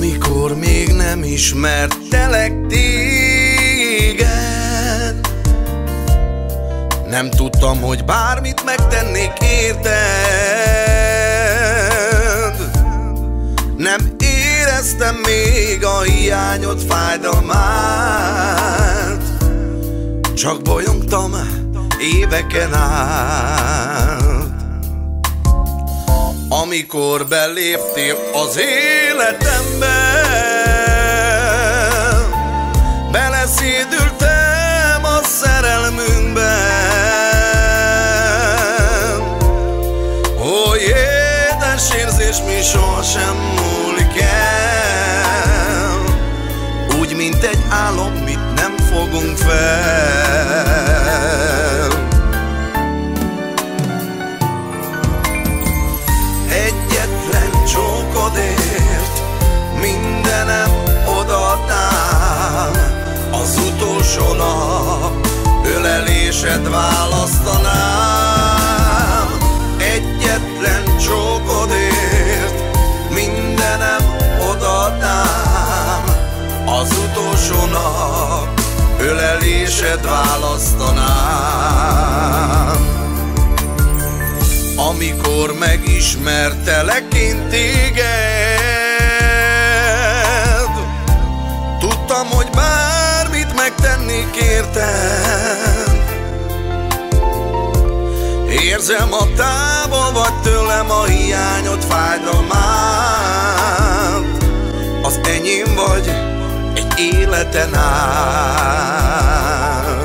Amikor még nem ismertelek téged, nem tudtam, hogy bármit megtennék érted. Nem éreztem még a hiányod fájdalmát, csak bolyongtam éveken át. Amikor beléptél az életembe, beleszédültem a szerelmünkbe. Ó, édes érzés, mi sohasem múlik el, úgy, mint egy álom, mit nem fogunk fel. Egyetlen csókodért mindenem odaadnám, az utolsó nap ölelésed választanám. Egyetlen csókodért mindenem odaadnám, az utolsó nap ölelésed választanám. Amikor megismertelek én téged, tudtam, hogy bármit megtennék érted. Érzem, a távol vagy tőlem, a hiányod fájdalmát, az enyém vagy egy életen át.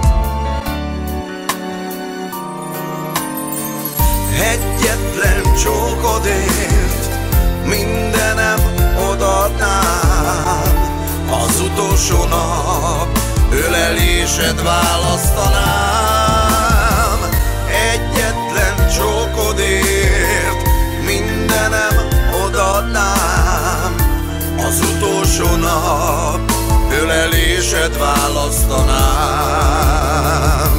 Egyetlen csókodért mindenem odaadnám, az utolsó nap ölelésed választanám. Egyetlen csókodért mindenem odaadnám, az utolsó nap ölelésed választanám.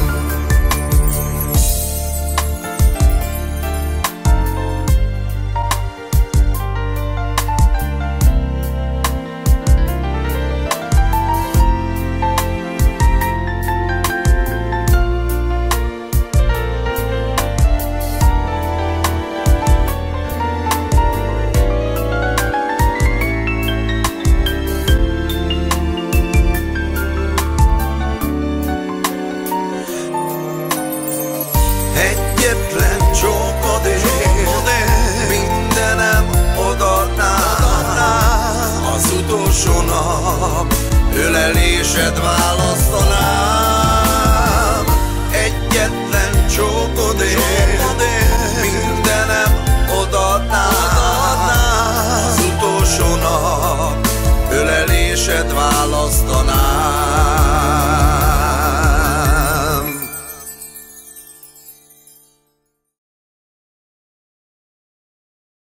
Egyetlen csókodért mindenem odaadnám, az utolsó nap ölelésed választanám.